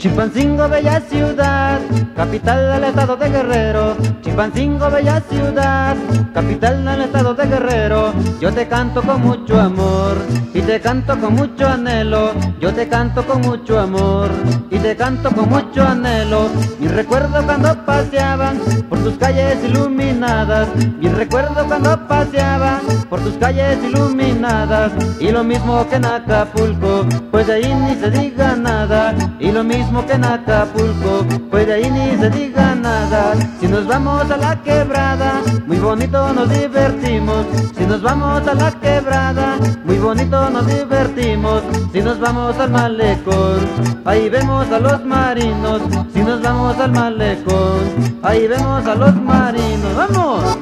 Chilpancingo, bella ciudad, capital del estado de Guerrero. Chilpancingo, bella ciudad, capital del estado de Guerrero. Yo te canto con mucho amor y te canto con mucho anhelo. Yo te canto con mucho amor y te canto con mucho anhelo. Mi recuerdo cuando paseaban por tus calles iluminadas. Mi recuerdo cuando paseaban por tus calles iluminadas. Y lo mismo que en Acapulco, pues de ahí ni se diga nada. Y lo mismo que en Acapulco, pues de ahí ni se diga nada. Si nos vamos a la quebrada, muy bonito nos divertimos. Si nos vamos a la quebrada, muy bonito nos divertimos. Si nos vamos al malecón, ahí vemos a los marinos. Si nos vamos al malecón, ahí vemos a los marinos. ¡Vamos!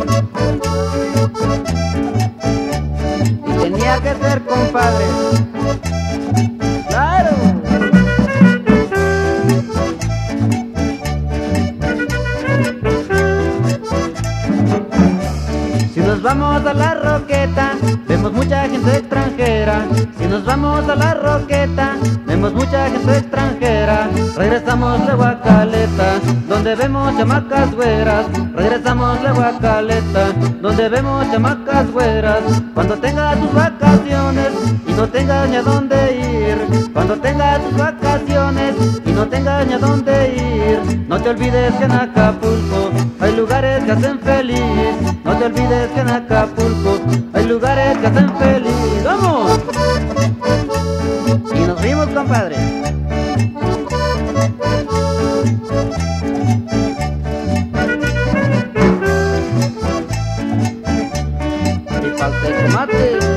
Y tenía que ser, compadre. ¡Claro! Si nos vamos a la Roqueta, vemos mucha gente extranjera. Si nos vamos a la Roqueta, vemos mucha gente extranjera. Regresamos luego a Caleta, donde vemos chamacas güeras. Regresamos luego a Caleta, donde vemos chamacas güeras. Cuando tengas tus vacaciones y no tengas ni a dónde ir. Cuando tengas tus vacaciones y no tengas ni a dónde ir. No te olvides que en Acapulco hay lugares que hacen feliz. No te olvides que en Acapulco hay lugares que hacen feliz. ¡Vamos! Y nos rimos, compadre. Y falta el tomate.